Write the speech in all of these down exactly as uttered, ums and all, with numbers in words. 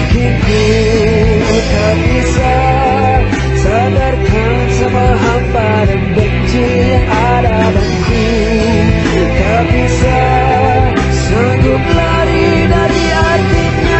Mungkin ku tak bisa sadarkan semua hampa dan benci yang ada dalamku. Tak bisa sanggup lari dari artinya.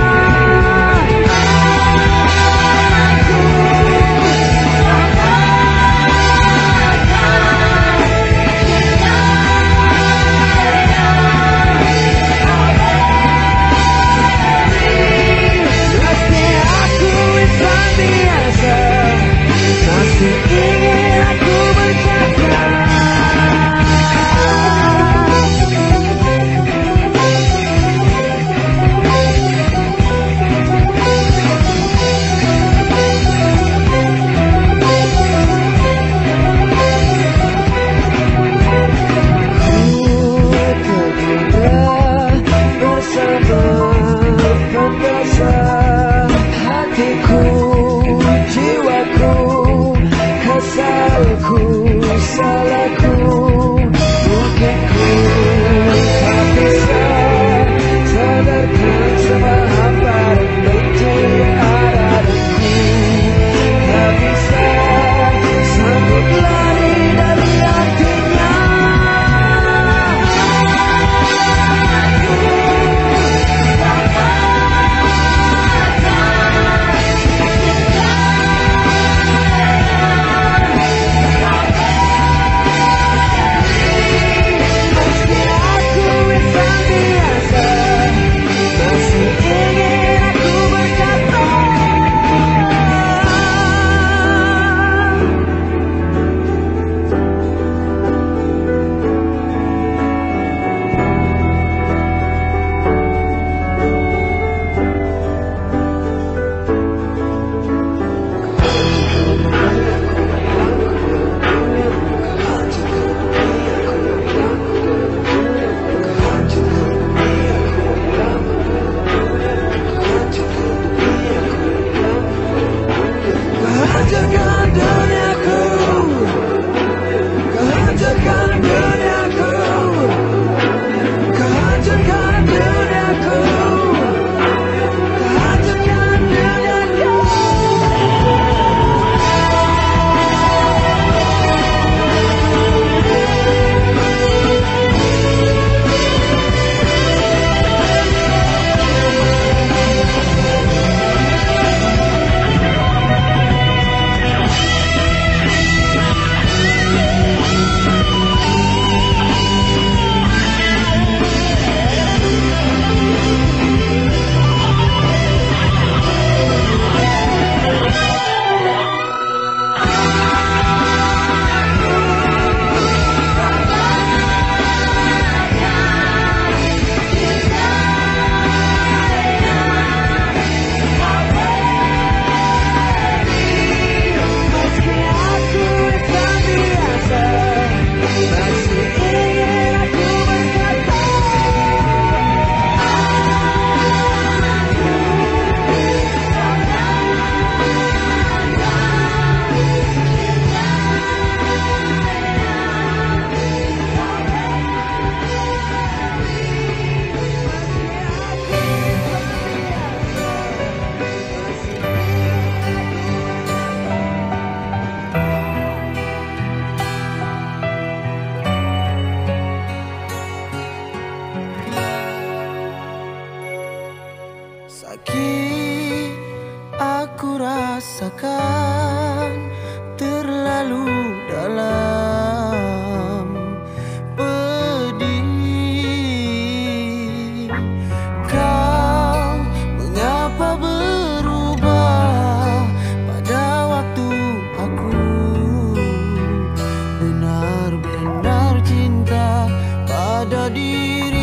Masih ingin aku berkata, ku tergoda bersama pendasar hatiku, jiwaku, kesalku, salahku. Mungkin ku tak bisa sadarkan semua hampa dan benci yang ada dalamku. Tak bisa sanggup lari dari artinya. Hancurkan duniaku, kau hancurkan duniaku, kau hancurkan duniaku, kau hancurkan duniaku. Sakit aku rasakan terlalu dalam, pedih. Kau mengapa berubah pada waktu aku benar-benar cinta pada diri.